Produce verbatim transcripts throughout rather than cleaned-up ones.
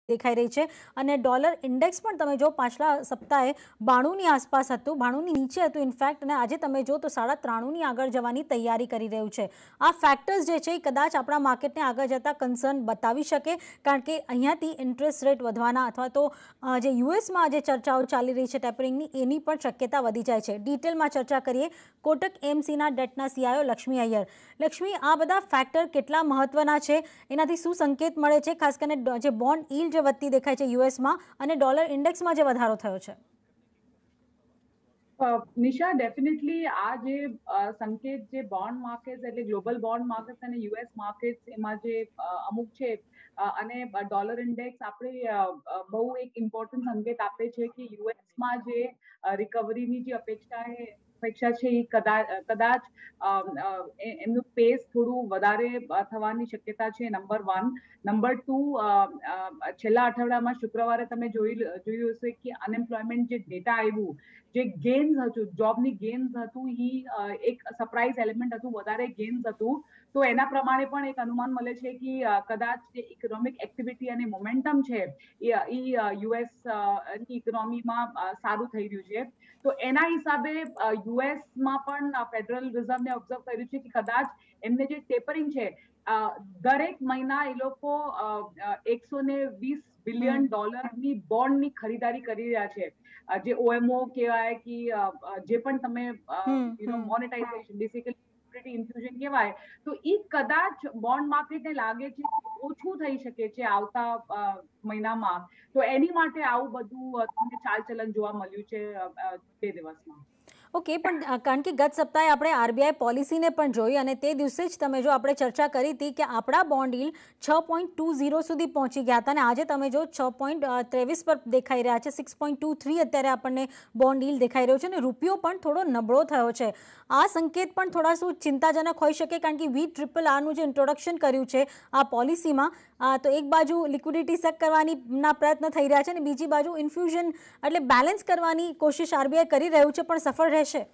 દેખાઈ રહી છે અને ડોલર ઇન્ડેક્સ પણ તમે જો પાછલા સપ્તાહે બાણુંની આસપાસ હતું, બાણુંની નીચે હતું ઇનફેક્ટ, અને આજે તમે જો તો સાડા ત્રાણુંની આગળ જવાની તૈયારી કરી રહ્યું છે. આ ફેક્ટર્સ જે છે એ કદાચ આપણા માર્કેટને આગળ જતાં કન્સર્ન બતાવી શકે, કારણ કે અહીંયાથી ઇન્ટરેસ્ટ રેટ વધવાના અથવા તો જે યુએસમાં જે ચર્ચાઓ ચાલી રહી છે ટેપરિંગની, એની પણ શક્યતા વધી જાય છે. ડિટેલમાં ચર્ચા કરીએ કોટક એમસીના ડેટના સીઆઈઓ લક્ષ્મી અય્યર. લક્ષ્મી, આ બધા ફેક્ટર કેટલા મહત્વના છે, એનાથી શું સંકેત મળે છે, ખાસ કરીને જે બોન્ડ યીલ્ડ જે વધતી દેખાય છે યુએસમાં અને ડોલર ઇન્ડેક્સમાં જે વધારો થયો છે? નિશા, ડેફિનેટલી આ જે સંકેત જે બોન્ડ માર્કેટ એટલે ગ્લોબલ બોન્ડ માર્કેટ અને યુએસ માર્કેટ એમાં જે અમુક છે અને ડોલર ઇન્ડેક્સ આપણે બહુ એક ઇમ્પોર્ટન્ટ સંકેત આપે છે કે યુએસમાં જે રિકવરીની જે અપેક્ષા અપેક્ષા છે એ કદાચ કદાચ એમનું પેસ થોડું વધારે થવાની શક્યતા છે. Number one. નંબર ટુ, છેલ્લા અઠવાડિયામાં શુક્રવારે તમે જોઈ જોયું હશે કે અનએમ્પ્લોયમેન્ટ જે ડેટા આવ્યું, જે ગેન્સ હતું, જોબની ગેન્સ હતું, એ એક સરપ્રાઇઝ એલિમેન્ટ હતું, વધારે ગેન્સ હતું. તો એના પ્રમાણે પણ એક અનુમાન મળે છે કે કદાચ જે ઇકોનોમિક એક્ટિવિટી અને મોમેન્ટમ છે એ યુએસ ની ઇકોનોમીમાં સારું થઈ રહ્યું છે. તો એના હિસાબે યુએસમાં પણ ફેડરલ રિઝર્વને ઓબ્ઝર્વ કર્યું છે કે કદાચ એમને જે ટેપરિંગ છે, દરેક મહિના એ લોકો એકસો ને વીસ બિલિયન ડોલરની બોન્ડની ખરીદારી કરી રહ્યા છે. જે ઓએમઓ કહેવાય કે જે પણ તમે you know monetisation basically infusion કહેવાય, તો એ કદાચ બોન્ડ માર્કેટને લાગે છે ઓછું થઈ શકે છે આવતા મહિનામાં. તો એની માટે આવું બધું તમને ચાલચલન જોવા મળ્યું છે બે દિવસમાં. ઓકે, પણ કારણ કે ગત સપ્તાહે આપણે આરબીઆઈ પોલિસીને પણ જોઈ અને તે દિવસે જ તમે જો આપણે ચર્ચા કરી હતી કે આપણા બોન્ડ યીલ્ડ છ પોઈન્ટ ટુ ઝીરો સુધી પહોંચી ગયા હતા અને આજે તમે જો છ પોઈન્ટ ત્રેવીસ પર દેખાઈ રહ્યા છે. સિક્સ પોઈન્ટ ટુ થ્રી અત્યારે આપણને બોન્ડ યીલ્ડ દેખાઈ રહ્યો છે અને રૂપિયો પણ થોડો નબળો થયો છે. આ સંકેત પણ થોડા શું ચિંતાજનક હોઈ શકે, કારણ કે વી ટ્રિપલ આરનું જે ઇન્ટ્રોડક્શન કર્યું છે આ પોલિસીમાં, તો એક બાજુ લિક્વિડિટી સક કરવાની ના પ્રયત્ન થઈ રહ્યા છે અને બીજી બાજુ ઇન્ફ્યુઝન એટલે બેલેન્સ કરવાની કોશિશ આરબીઆઈ કરી રહ્યું છે, પણ સફળ રહેશે?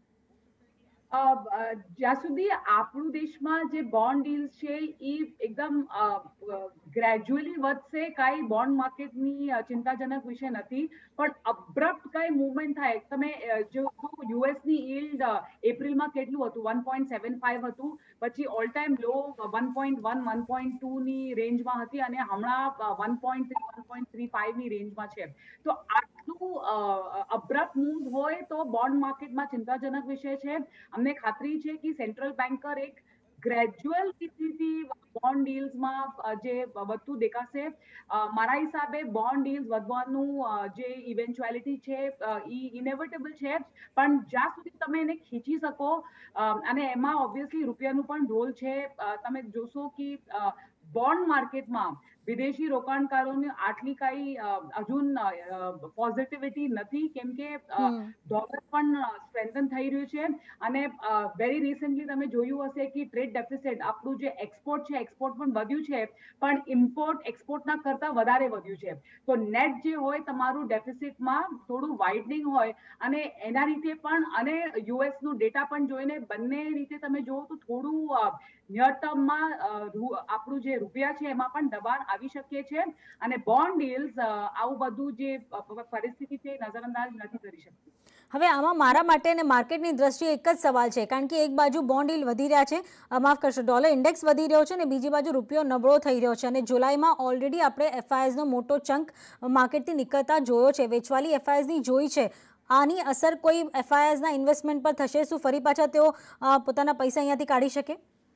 જ્યાં સુધી આપણું દેશમાં જે બોન્ડ ડીલ્સ છે એ એકદમ ગ્રેજ્યુઅલી વધશે, કાંઈ બોન્ડ માર્કેટની ચિંતાજનક વિષય નથી. પણ અબ્રપ્ટ કાંઈ મુવમેન્ટ થાય, તમે જો યુએસની યીલ્ડ એપ્રિલમાં કેટલું હતું, વન પોઈન્ટ સેવન ફાઈવ હતું, પછી all time low one point one one point two ની રેન્જમાં હતી અને હમણાં one point three one point three five ની રેન્જમાં છે. તો આટલું અબ્રપ્ટ મૂવ હોય તો બોન્ડ માર્કેટમાં ચિંતાજનક વિષય છે. અમને ખાતરી છે કે સેન્ટ્રલ બેન્કર એક ગ્રેજ્યુઅલ રીતથી બોન્ડ ડીલ્સમાં જે વધતું દેખાશે. મારા હિસાબે બોન્ડ ડીલ્સ વધવાનું જે ઇવેન્ચ્યુઆલિટી છે એ ઇનેવિટેબલ છે, પણ જ્યાં સુધી તમે એને ખીચી શકો, અને એમાં ઓબ્વિયસલી રૂપિયાનું પણ રોલ છે. તમે જોશો કે બોન્ડ માર્કેટમાં વિદેશી રોકાણકારોને આટલી કાંઈ હજુ પોઝિટિવિટી નથી, કેમ કે ડોલર પણ સ્ટ્રેન્થન થઈ રહ્યું છે અને વેરી રિસેન્ટલી તમે જોયું હશે કે ટ્રેડ ડેફિસિટ, આપણું જે એક્સપોર્ટ છે એક્સપોર્ટ પણ વધ્યું છે, પણ ઇમ્પોર્ટ એક્સપોર્ટના કરતા વધારે વધ્યું છે. તો નેટ જે હોય તમારું ડેફિસિટમાં થોડું વાઇડનિંગ હોય અને એના રીતે પણ, અને યુએસનું ડેટા પણ જોઈને બંને રીતે તમે જોવો તો થોડું નિયર ટર્મમાં આપણું જે રૂપિયા છે એમાં પણ દબાણ આવી શકે છે અને બોન્ડ ડીલ્સ આવું બધું જે પરિસ્થિતિ છે નજરઅંદાજ નથી કરી શકતી. હવે આમાં મારા માટે અને માર્કેટની દ્રષ્ટિએ એક જ સવાલ છે, કારણ કે એક બાજુ બોન્ડ યીલ્ડ વધી રહ્યા છે, માફ કરશો ડોલર ઇન્ડેક્સ વધી રહ્યો છે અને બીજી બાજુ રૂપિયો નબળો થઈ રહ્યો છે અને જુલાઈમાં ઓલરેડી આપણે એફઆઈએસનો મોટો ચંક માર્કેટથી નીકળતા જોયો છે, વેચવાલી એફઆઈએસની જોઈ છે. આની અસર કોઈ એફઆઈએસના ઇન્વેસ્ટમેન્ટ પર થશે? શું ફરી પાછા તેઓ પોતાના પૈસા અહીંયાથી કાઢી શકે?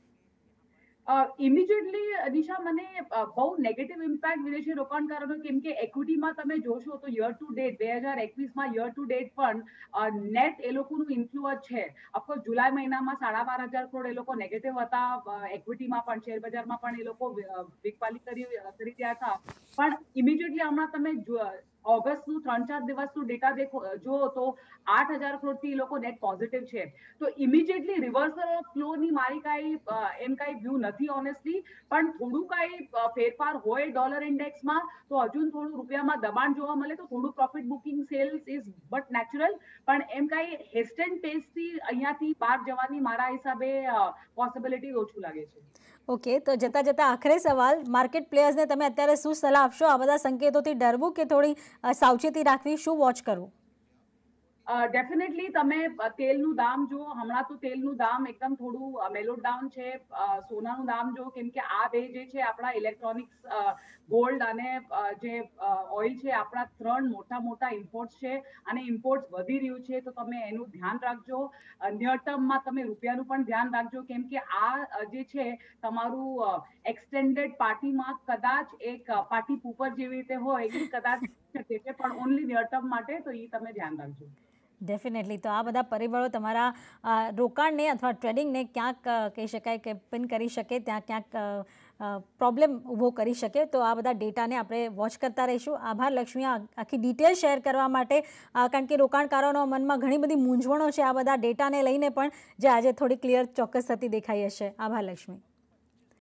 ઇમિડિયેટલી દિશા, મને બહુ નેગેટિવ ઇમ્પેક્ટ વિદેશી રોકાણકારોનો, કેમ કે એક્વિટીમાં તમે જોશો તો યર ટુ ડેટ બે હજાર એકવીસમાં યર ટુ ડેટ પણ નેટ એ લોકોનું ઇન્ફ્લુઅ છે. ઓફકોર્સ જુલાઈ મહિનામાં સાડા બાર હજાર કરોડ એ લોકો નેગેટિવ હતા, એક્વિટીમાં પણ શેર બજારમાં પણ એ લોકો વેચવાલી કરી કરી રહ્યા હતા. પણ ઇમિડિયેટલી હમણાં તમે ઓગસ્ટનું ત્રણ ચાર દિવસનું ડેટા દેખો જુઓ તો આઠ હજાર કરોડથી એ લોકો નેટ પોઝિટિવ છે. તો ઇમિડિયેટલી રિવર્સલ ઓફ ફ્લોની મારી કાંઈ એમ કાંઈ વ્યૂ નથી ઓનેસ્ટલી, પણ થોડું કાંઈ ફેરફાર હોય ડોલર ઇન્ડેક્સમાં તો હજુ થોડું રૂપિયામાં દબાણ જોવા મળે તો થોડું profit booking sales is but natural, પણ એમ કાંઈ હેસ્ટ એન્ડ પેસથી અહીંયાથી બહાર જવાની મારા હિસાબે પોસિબિલિટી ઓછું લાગે છે. ઓકે, તો જતાં જતાં આખરે સવાલ, માર્કેટ પ્લેયર્સને તમે અત્યારે શું સલાહ આપશો? આ બધા સંકેતોથી ડરવું કે થોડી સાવચેતી રાખવી, શું વોચ કરવું? ડેફિનેટલી તમે તેલનું દામ જુઓ, હમણાં તો તેલનું દામ એકદમ થોડું મેલોડ ડાઉન છે. સોનાનું દામ જુઓ, કેમ કે આ બે જે છે આપણા ઇલેક્ટ્રોનિક્સ, ગોલ્ડ અને જે ઓઇલ છે, આપણા ત્રણ મોટા મોટા ઇમ્પોર્ટ્સ છે અને ઇમ્પોર્ટ્સ વધી રહ્યું છે. તો તમે એનું ધ્યાન રાખજો. નિયર ટર્મમાં તમે રૂપિયાનું પણ ધ્યાન રાખજો, કેમ કે આ જે છે તમારું એક્સટેન્ડેડ પાર્ટીમાં કદાચ એક પાર્ટી પૂપર જેવી રીતે હોય એ કદાચ શકે છે, પણ ઓનલી નિયર ટર્મ માટે, તો એ તમે ધ્યાન રાખજો. ડેફિનેટલી. તો આ બધા પરિબળો તમારા રોકાણને અથવા ટ્રેડિંગને ક્યાંક કહી શકાય કે પિન કરી શકે, ત્યાં ક્યાંક પ્રોબ્લેમ ઊભો કરી શકે. તો આ બધા ડેટાને આપણે વોચ કરતા રહીશું. આભાર લક્ષ્મી આખી ડિટેલ શેર કરવા માટે, કારણ કે રોકાણકારોના મનમાં ઘણી બધી મૂંઝવણો છે આ બધા ડેટાને લઈને પણ, જે આજે થોડી ક્લિયર ચોક્કસ થતી દેખાઈ હશે. આભાર લક્ષ્મી.